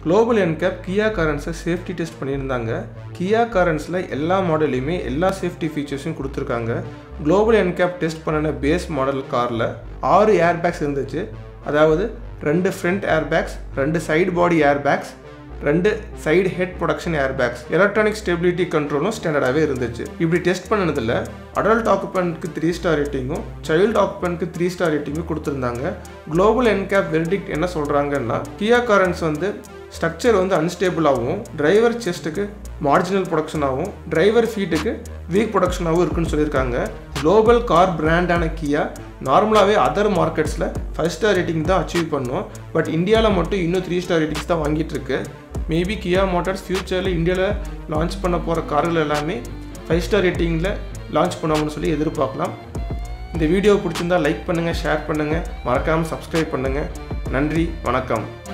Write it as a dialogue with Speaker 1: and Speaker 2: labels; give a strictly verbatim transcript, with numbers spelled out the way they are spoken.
Speaker 1: Global N C A P Kia Carens safety test பண்ணியிருந்தாங்க. Kia Carensல எல்லா மாடலையுமே எல்லா safety ஃபீச்சர்ஸும் கொடுத்துருக்காங்க. Global N C A P test பண்ணின base model காரில் ஆறு ஏர் பேக்ஸ் இருந்துச்சு. அதாவது ரெண்டு ஃப்ரண்ட் ஏர் பேக்ஸ், ரெண்டு சைடு பாடி ஏர் பேக்ஸ், ரெண்டு side head protection air bags, electronic stability கண்ட்ரோலும் ஸ்டாண்டர்டாகவே இருந்துச்சு. இப்படி டெஸ்ட் பண்ணதில் அடல்ட் ஆக்குபென்ட்க்கு த்ரீ ஸ்டார் ரேட்டிங்கும் சைல்டு ஆக்குபென்ட்க்கு த்ரீ ஸ்டார் ரேட்டிங்கும் கொடுத்துருந்தாங்க. Global N C A P verdict என்ன சொல்கிறாங்கன்னா, Kia Carens வந்து ஸ்ட்ரக்சர் வந்து அன்ஸ்டேபிளாகவும், டிரைவர் செஸ்ட்டுக்கு மார்ஜினல் ப்ரொடக்ஷனாகவும், டிரைவர் ஃபீட்டுக்கு வீக் ப்ரொடக்ஷனாகவும் இருக்குன்னு சொல்லியிருக்காங்க. குளோபல் கார் பிராண்டான கியா நார்மலாகவே அதர் மார்க்கெட்ஸில் ஃபைவ் ஸ்டார் ரேட்டிங் தான் அச்சீவ் பண்ணும். பட் இந்தியாவில் மட்டும் இன்னும் த்ரீ ஸ்டார் ரேட்டிங்ஸ் தான் வாங்கிட்டு இருக்கு. மேபி கியா மோட்டார்ஸ் ஃபியூச்சரில் இந்தியாவில் லான்ச் பண்ண போகிற கார்கள் எல்லாமே ஃபைவ் ஸ்டார் ரேட்டிங்கில் லான்ச் பண்ணுவாங்கன்னு சொல்லி எதிர்பார்க்கலாம். இந்த வீடியோ பிடிச்சிருந்தால் லைக் பண்ணுங்கள், ஷேர் பண்ணுங்கள், மறக்காமல் சப்ஸ்கிரைப் பண்ணுங்கள். நன்றி, வணக்கம்.